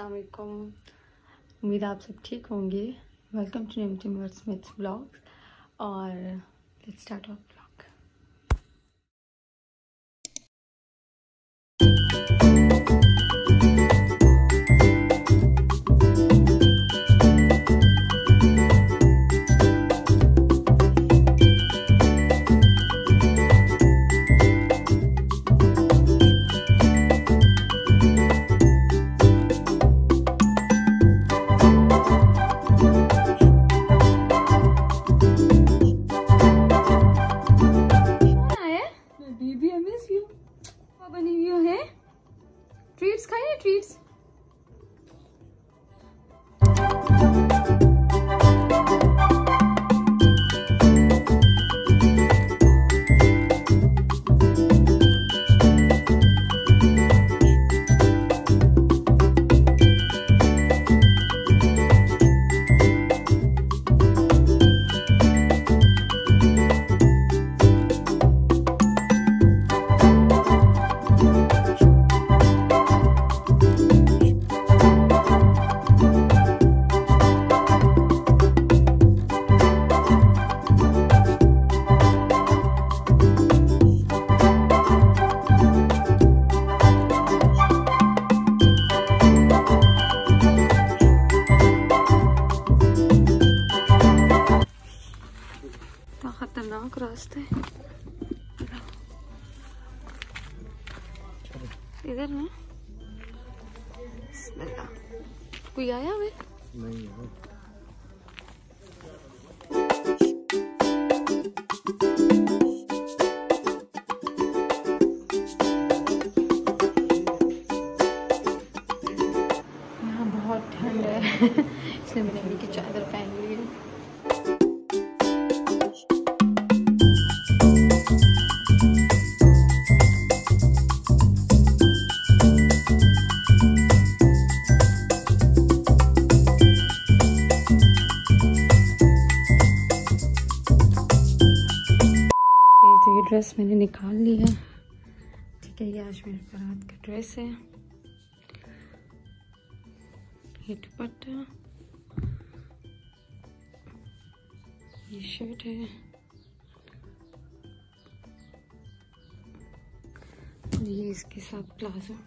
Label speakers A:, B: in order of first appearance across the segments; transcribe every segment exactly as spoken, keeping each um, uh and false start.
A: अस्सलाम वालेकुम। उम्मीद आप सब ठीक होंगे। वेलकम टू निमटिम वर्ड्समिथ्स ब्लॉग्स और let's start our blog. Treats खाइए ट्रीट्स। खतरनाक रास्ते इधर ना। बिस्मिल्लाह। कोई आया हुआ नहीं है। यहाँ बहुत ठंड है इसलिए मैंने अभी की चादर पहन ली है। तो ये ड्रेस मैंने निकाल ली है। ठीक है, ये आज मेरे बारात का ड्रेस है। ये दुपट्टा, ये शर्ट है, ये इसके साथ प्लाजो।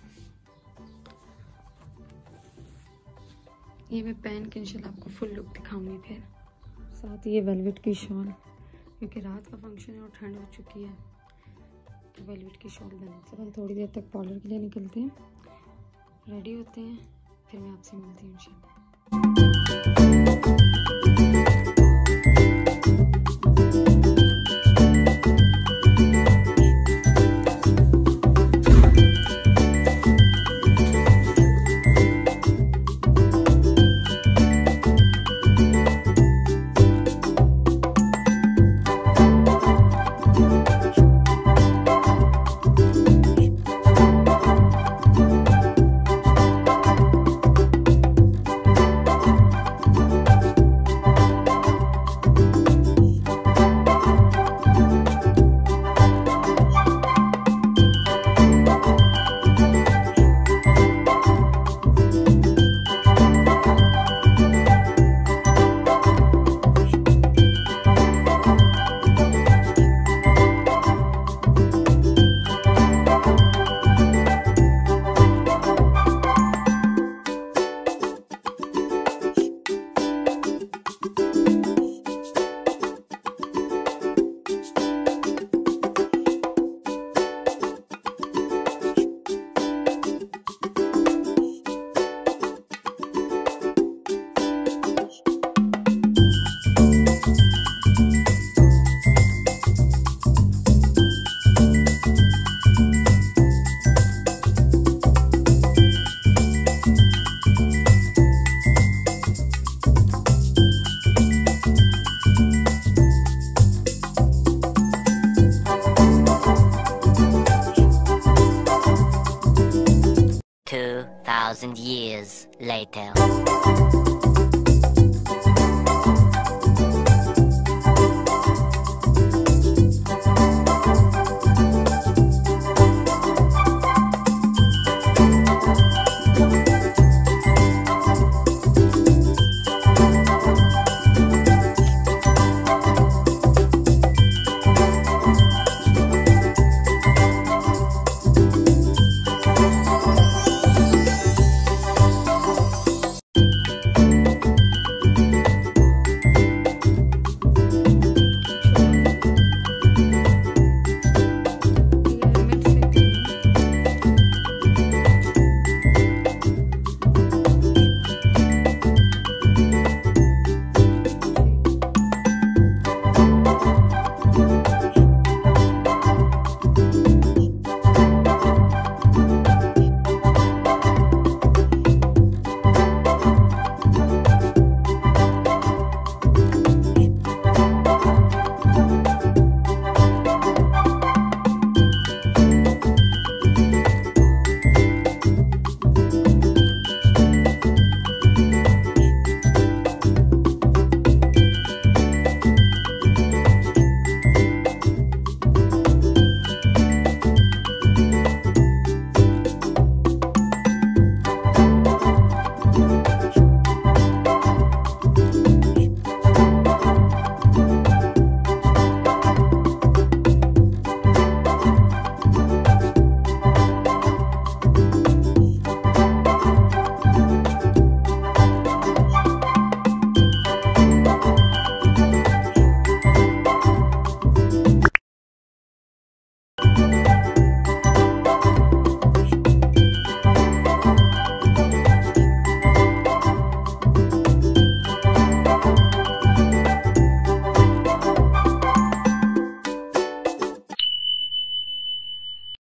A: ये मैं पहन के इंशाल्लाह आपको फुल लुक दिखाऊंगी। फिर साथ ये वेलवेट की शॉल, क्योंकि रात का फंक्शन है और ठंड हो चुकी है तो वेलवेट की शॉल बना। सब हम थोड़ी देर तक पार्लर के लिए निकलते हैं, रेडी होते हैं, फिर मैं आपसे मिलती हूँ इंशाल्लाह।
B: Two thousand years later.